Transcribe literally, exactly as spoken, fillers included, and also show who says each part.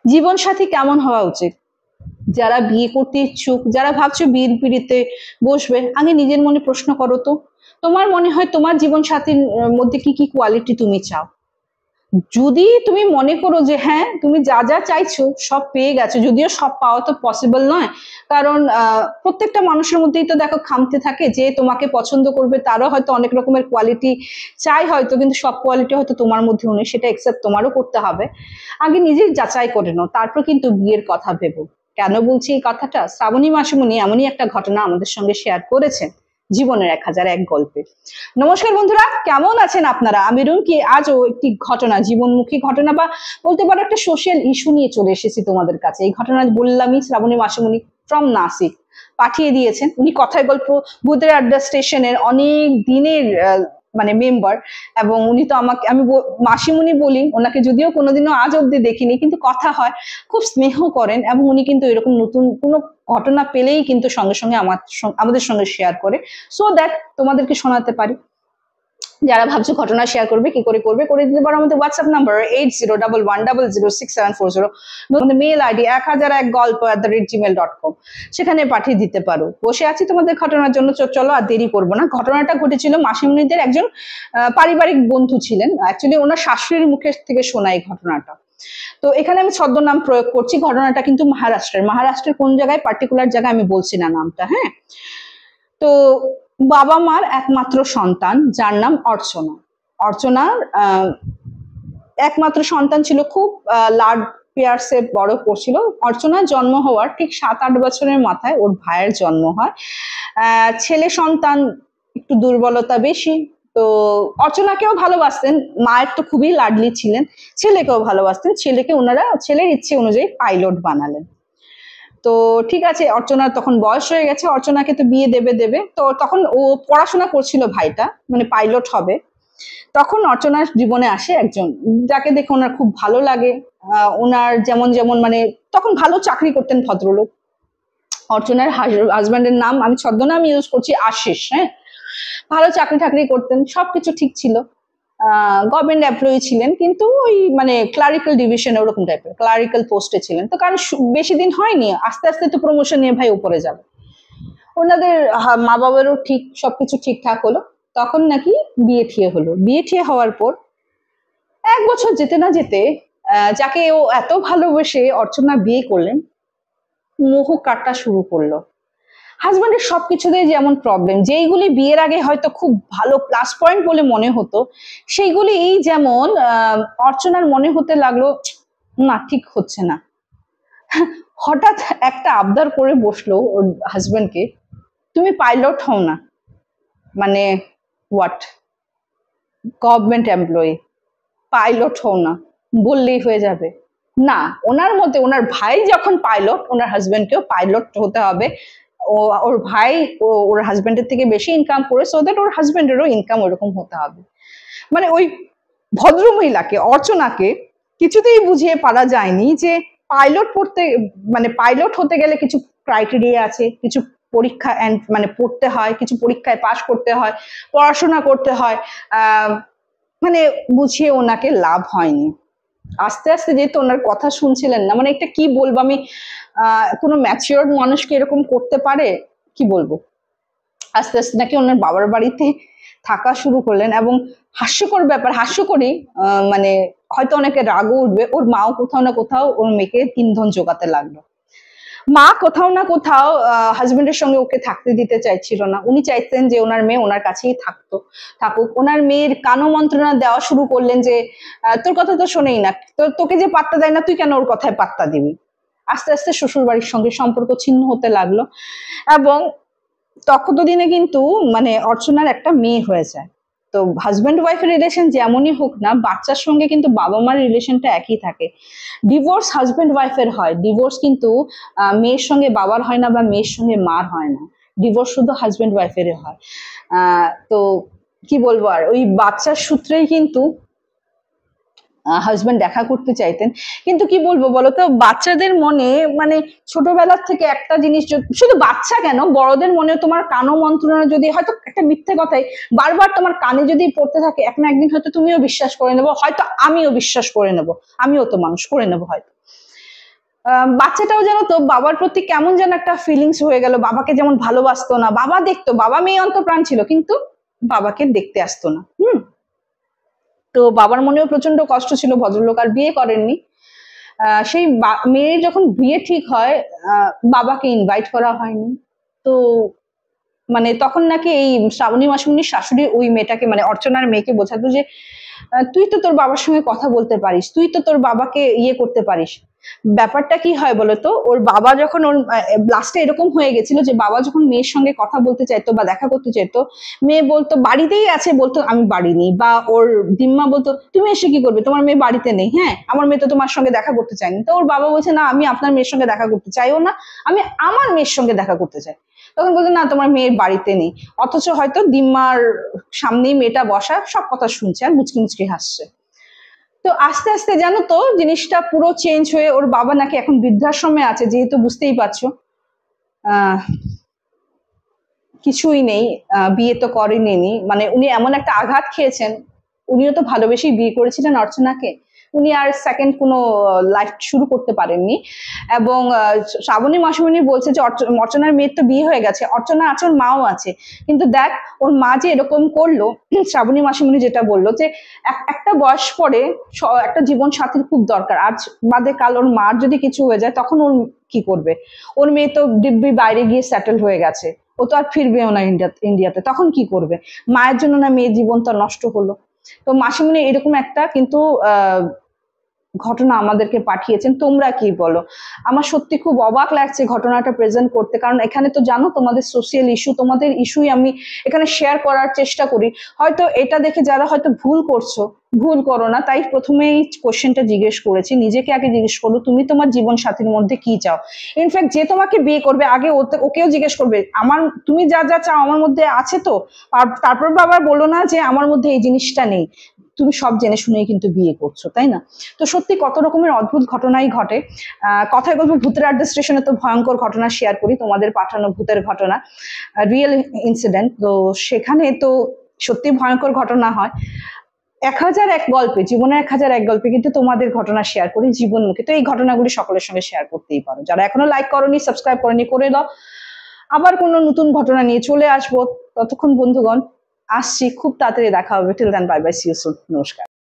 Speaker 1: জীবন সাথী কেমন হওয়া উচিত? যারা বিয়ে করতে ইচ্ছুক, যারা ভাবছো বিয়ের পিড়িতে বসবে, আগে নিজের মনে প্রশ্ন করো তো, তোমার মনে হয় তোমার জীবন সাথীর আহ, মধ্যে কি কি কোয়ালিটি তুমি চাও? যদি তুমি মনে করো যে হ্যাঁ তুমি যা যা চাইছো সব পেয়ে গেছো, যদিও সব পাওয়া তো পসিবল নয়, কারণ আহ, প্রত্যেকটা মানুষের মধ্যেই তো দেখো খামতে থাকে, যে তোমাকে পছন্দ করবে তারও হয়তো অনেক রকমের কোয়ালিটি চাই হয়তো, কিন্তু সব কোয়ালিটি হয়তো তোমার মধ্যেও নেই, সেটা একসেপ্ট তোমারও করতে হবে। আগে নিজের যাচাই করে নাও, তারপর কিন্তু বিয়ের কথা ভেবো। কেন বলছি এই কথাটা? শ্রাবণী মাসিমণি এমনই একটা ঘটনা আমাদের সঙ্গে শেয়ার করেছেন জীবনের এক হাজার এক গল্পে। নমস্কার বন্ধুরা, কেমন আছেন আপনারা? আমি রুমকি আজও একটি ঘটনা, জীবনমুখী ঘটনা বা বলতে পারো একটা সোশ্যাল ইস্যু নিয়ে চলে এসেছি তোমাদের কাছে। এই ঘটনা বললামই, শ্রাবণী মাসিমণি ফ্রম নাসিক পাঠিয়ে দিয়েছেন। উনি কথায় গল্প ভূতের আড্ডা স্টেশনের অনেক দিনের মানে মেম্বার, এবং উনি তো আমাকে, আমি মাসিমণি বলি ওনাকে, যদিও কোনোদিনও আজ অব্দি দেখিনি, কিন্তু কথা হয়, খুব স্নেহ করেন, এবং উনি কিন্তু এরকম নতুন কোনো ঘটনা পেলেই কিন্তু সঙ্গে সঙ্গে আমার আমাদের সঙ্গে শেয়ার করে, সো দ্যাট তোমাদেরকে শোনাতে পারি। যারা ভাবছো ঘটনা শেয়ার করবে, কি করে করবে, করে দিতে পারো আমাদের WhatsApp number eight zero double one double zero six seven four zero, আমাদের মেল আইডি এক হাজার এক গল্প at the rate Gmail dot com, সেখানে পাঠিয়ে দিতে পারো। বসে আছি তোমাদের ঘটনার জন্য, চলো আর দেরি করবো না। ঘটনাটা ঘটেছিল মাসিমণিদের একজন পারিবারিক বন্ধু ছিলেন, অ্যাকচুয়ালি ওনার শাশুড়ির মুখের থেকে শোনা এই ঘটনাটা। তো এখানে আমি ছদ্মনাম প্রয়োগ করছি, ঘটনাটা কিন্তু মহারাষ্ট্রের। মহারাষ্ট্রের কোন জায়গায়, পার্টিকুলার জায়গায় আমি বলছি না নামটা, হ্যাঁ। তো বাবা মার একমাত্র সন্তান, যার নাম অর্চনা। অর্চনার আহ একমাত্র সন্তান ছিল, খুব লাড পেয়ার্সে বড় করছিল। অর্চনার জন্ম হওয়ার ঠিক সাত আট বছরের মাথায় ওর ভাইয়ের জন্ম হয়। আহ ছেলে সন্তান, একটু দুর্বলতা বেশি। তো অর্চনাকেও ভালোবাসতেন, মায়ের তো খুবই লাডলি ছিলেন, ছেলেকেও ভালোবাসতেন। ছেলেকে ওনারা ছেলের ইচ্ছে অনুযায়ী পাইলট বানালেন। তো ঠিক আছে, অর্চনার তখন বয়স হয়ে গেছে, অর্চনাকে তো বিয়ে দেবে দেবে তো তখন ও পড়াশোনা করছিল ভাইটা, মানে পাইলট হবে। তখন অর্চনার জীবনে আসে একজন, যাকে দেখে ওনার খুব ভালো লাগে। আহ ওনার যেমন যেমন মানে তখন ভালো চাকরি করতেন ভদ্রলোক। অর্চনার হাজব্যান্ডের নাম আমি ছদ্মনাম ইউজ করছি, আশিস, হ্যাঁ। ভালো চাকরি টাকরি করতেন, সবকিছু ঠিক ছিল। গভর্নমেন্ট এমপ্লয়ি ছিলেন, কিন্তু ওই মানে ক্লারিক্যাল ডিভিশন ওরকম টাইপের ক্লারিক্যাল পোস্টে ছিলেন। তো কারণ বেশি দিন হয়নি, আস্তে আস্তে তো প্রমোশন নিয়ে ভাই উপরে যাবে। ওনাদের মা বাবারও ঠিক সবকিছু ঠিকঠাক হলো। তখন নাকি বিয়ে ঠিয়ে হলো। বিয়ে ঠিয়ে হওয়ার পর এক বছর যেতে না যেতে যাকে ও এত ভালোবেসে অর্চনা বিয়ে করলেন, মোহ কাটা শুরু করলো। হাজব্যান্ডের সবকিছুতেই যেমন প্রবলেম, যেইগুলি বিয়ের আগে হয়তো খুব ভালো প্লাস পয়েন্ট বলে মনে হতো, সেইগুলি এই যেমন অর্চনার মনে হতে লাগলো না, ঠিক হচ্ছে না। হঠাৎ একটা আবদার করে বসলো ওর হাজব্যান্ডকে, তুমি পাইলট হও না। মানে হোয়াট? গভর্নমেন্ট এমপ্লয়ি, পাইলট হও না বললেই হয়ে যাবে? না, ওনার মতে ওনার ভাই যখন পাইলট, ওনার হাজব্যান্ডকেও পাইলট হতে হবে। ও ওর ভাই ওর হাজব্যান্ডের থেকে বেশি ইনকাম করে, সো দ্যাট ওর হাজব্যান্ডেরও ইনকাম ওরকম হতে হবে। মানে ওই ভদ্র মহিলাকে, অর্চনাকে কিছুতেই বুঝিয়ে পারা যায়নি যে পাইলট পড়তে মানে পাইলট হতে গেলে কিছু ক্রাইটেরিয়া আছে, কিছু পরীক্ষা এন্ড মানে পড়তে হয়, কিছু পরীক্ষায় পাশ করতে হয়, পড়াশোনা করতে হয়। আহ মানে বুঝিয়ে ওনাকে লাভ হয়নি। আস্তে আস্তে যেহেতু ওনার কথা শুনছিলেন না, মানে একটা কি বলবো আমি, আহ কোনো ম্যাচিওর মানুষকে এরকম করতে পারে? কি বলবো। আস্তে আস্তে নাকি ওনার বাবার বাড়িতে থাকা শুরু করলেন, এবং হাস্যকর ব্যাপার, হাস্যকরই মানে হয়তো অনেকে রাগও উঠবে, ওর মাও কোথাও না কোথাও ওর মেয়েকে ইন্ধন জোগাতে লাগলো। মা কোথাও না কোথাও হাজবেন্ডের সঙ্গে ওকে থাকতে দিতে চাইছিল না, উনি চাইতেন যে ওনার মেয়ে ওনার কাছেই থাকতো থাকুক। ওনার মেয়ের কানো মন্ত্রণা দেওয়া শুরু করলেন যে তোর কথা তো শোনেই না, তোর তোকে যে পাত্তা দেয় না, তুই কেন ওর কথায় পাত্তা দিবি। আস্তে আস্তে শ্বশুর বাড়ির সঙ্গে সম্পর্ক ছিন্ন হতে লাগলো, এবং তখন দিনে কিন্তু মানে অর্চনার একটা মেয়ে হয়ে যায়। তো হাজব্যান্ড ওয়াইফের রিলেশন যেমনই হোক না, বাচ্চার সঙ্গে কিন্তু বাবা মার রিলেশনটা একই থাকে। ডিভোর্স হাজব্যান্ড ওয়াইফের হয়, ডিভোর্স কিন্তু মেয়ের সঙ্গে বাবার হয় না বা মেয়ের সঙ্গে মার হয় না, ডিভোর্স শুধু হাজব্যান্ড ওয়াইফের হয়। আহ তো কি বলবো, আর ওই বাচ্চার সূত্রেই কিন্তু হাজব্যান্ড দেখা করতে চাইতেন। কিন্তু কি বলবো বলতো, বাচ্চাদের মনে মানে ছোটবেলার থেকে একটা জিনিস, শুধু বাচ্চা কেন, বড়দের মনে তোমার কানো মন্ত্রণা যদি হয়তো একটা মিথ্যে কথাই বারবার তোমার কানে যদি পড়তে থাকে, এক না একদিন হয়তো তুমিও বিশ্বাস করে নেবো, হয়তো আমিও বিশ্বাস করে নেবো, আমিও তো মানুষ করে নেবো হয়তো। আহ, বাচ্চাটাও যেন তো বাবার প্রতি কেমন যেন একটা ফিলিংস হয়ে গেল, বাবাকে যেমন ভালোবাসতো না, বাবা দেখতো, বাবা মেয়ে অন্তঃপ্রাণ ছিল কিন্তু বাবাকে দেখতে আসতো না। হুম। তো বাবার মনেও প্রচন্ড কষ্ট ছিল, ভদ্রলোক আর বিয়ে করেননি। আহ, সেই বা- মেয়ের যখন বিয়ে ঠিক হয়, আহ, বাবাকে ইনভাইট করা হয়নি। তো মানে তখন নাকি এই শ্রাবণী মাসুমনির শাশুড়ি ওই মেয়েটাকে, মানে অর্চনার মেয়েকে বোঝাতো যে আহ, তুই তো তোর বাবার সঙ্গে কথা বলতে পারিস, তুই তো তোর বাবাকে ইয়ে করতে পারিস। ব্যাপারটা কি হয় বলতো, ওর বাবা যখন ওর লাস্টে এরকম হয়ে গেছিল যে বাবা যখন মেয়ের সঙ্গে কথা বলতে চাইতো বা দেখা করতে চাইতো, মেয়ে বলতো বাড়িতেই আছে, বলতো আমি বাড়ি নেই, বা ওর দিম্মা বলতো তুমি এসে কি করবে, তোমার মেয়ে বাড়িতে নেই, হ্যাঁ আমার মেয়ে তো তোমার সঙ্গে দেখা করতে চায়নি। তো ওর বাবা বলছে না আমি আপনার মেয়ের সঙ্গে দেখা করতে চাইও না, আমি আমার মেয়ের সঙ্গে দেখা করতে চাই। তখন বলতো না তোমার মেয়ের বাড়িতে নেই, অথচ হয়তো দিম্মার সামনেই মেয়েটা বসা সব কথা শুনছে আর মুচকি মুচকি হাসছে। তো আস্তে আস্তে জানো তো জিনিসটা পুরো চেঞ্জ হয়ে ওর বাবা নাকি এখন বৃদ্ধাশ্রমে আছে, যেহেতু বুঝতেই পারছো আহ কিছুই নেই, আহ, বিয়ে তো করেনি, মানে উনি এমন একটা আঘাত খেয়েছেন। উনিও তো ভালোবেসেই বিয়ে করেছিলেন অর্চনাকে, উনি আর সেকেন্ড কোনো লাইফ শুরু করতে পারেননি। এবং আহ, শ্রাবণী মাসুমনি বলছে যে অর্চ- অর্চনার মেয়ের তো বিয়ে হয়ে গেছে, অর্চনা আছে, ওর মাও আছে, কিন্তু দেখ ওর মা যে এরকম করলো, শ্রাবণী মাসুমনি যেটা বললো যে এক- একটা বয়স পরে স- একটা জীবন সাথীর খুব দরকার, আজ বাদে কাল ওর মার যদি কিছু হয়ে যায় তখন ওর কি করবে। ওর মেয়ে তো দিব্যি বাইরে গিয়ে সেটেল হয়ে গেছে, ও তো আর ফিরবেও না ইন্ডিয়া ইন্ডিয়াতে, তখন কি করবে। মায়ের জন্য না মেয়ের জীবন তো নষ্ট হলো। তো মাসিমণি এরকম একটা কিন্তু আহ ঘটনা আমাদেরকে পাঠিয়েছেন, তোমরা কি বলো। আমার সত্যি খুব অবাক লাগছে ঘটনাটা প্রেজেন্ট করতে, কারণ এখানে তো জানো তোমাদের সোশিয়াল ইস্যু, তোমাদের ইস্যুই আমি এখানে শেয়ার করার চেষ্টা করি। হয়তো এটা দেখে যারা হয়তো ভুল করছো, ভুল করো না, তাই প্রথমেই কোশ্চেনটা জিজ্ঞেস করেছি, নিজেকে আগে জিজ্ঞেস করো তুমি তোমার জীবন সাথীর মধ্যে কি চাও। ইনফ্যাক্ট যে তোমাকে বিয়ে করবে আগে ওতে- ওকেও জিজ্ঞেস করবে আমার, তুমি যা যা চাও আমার মধ্যে আছে তো। আর তারপর আবার বলো না যে আমার মধ্যে এই জিনিসটা নেই। তুমি সব জেনে শুনেই কিন্তু বিয়ে করছো, তাই না? তো সত্যি কত রকমের অদ্ভুত ঘটনাই ঘটে। আহ কথায় বলবো ভূতের আড্ডা স্টেশনে তো ভয়ঙ্কর ঘটনা শেয়ার করি, তোমাদের পাঠানো ভূতের ঘটনা, রিয়েল ইনসিডেন্ট। তো সেখানে তো সত্যি ভয়ঙ্কর ঘটনা হয়। এক হাজার এক গল্পে, জীবনের এক হাজার এক গল্পে কিন্তু তোমাদের ঘটনা শেয়ার করি জীবনমুখী। তো এই ঘটনাগুলি সকলের সঙ্গে শেয়ার করতেই পারো, যারা এখনো লাইক করনি সাবস্ক্রাইব করনি করে দাও। আবার কোনো নতুন ঘটনা নিয়ে চলে আসবো, ততক্ষণ বন্ধুগণ আসছি, খুব তাড়াতাড়ি দেখা হবে। Till then bye bye, see you soon, নমস্কার।